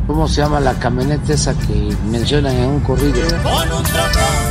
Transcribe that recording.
¿Cómo se llama la camioneta esa que mencionan en un corrido? Con un trombón